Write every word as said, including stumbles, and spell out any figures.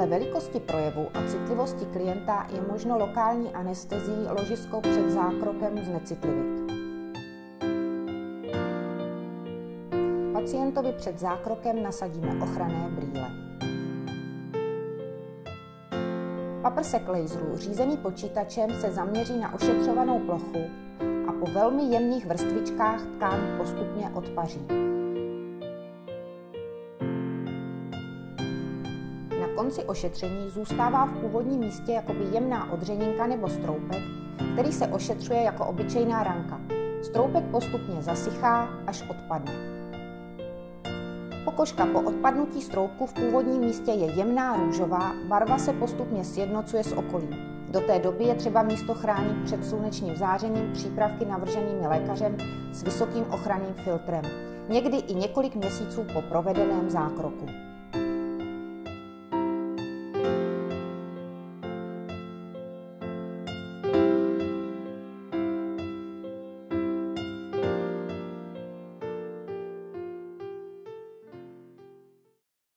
Podle velikosti projevu a citlivosti klienta je možno lokální anestezií ložisko před zákrokem znecitlivit. Pacientovi před zákrokem nasadíme ochranné brýle. Paprsek laseru řízený počítačem se zaměří na ošetřovanou plochu a po velmi jemných vrstvičkách tkání postupně odpaří. Na konci ošetření zůstává v původním místě jakoby jemná odřeninka nebo stroupek, který se ošetřuje jako obyčejná ranka. Stroupek postupně zasychá, až odpadne. Pokožka po odpadnutí stroupku v původním místě je jemná růžová, barva se postupně sjednocuje s okolím. Do té doby je třeba místo chránit před slunečním zářením přípravky navrženými lékařem s vysokým ochranným filtrem, někdy i několik měsíců po provedeném zákroku.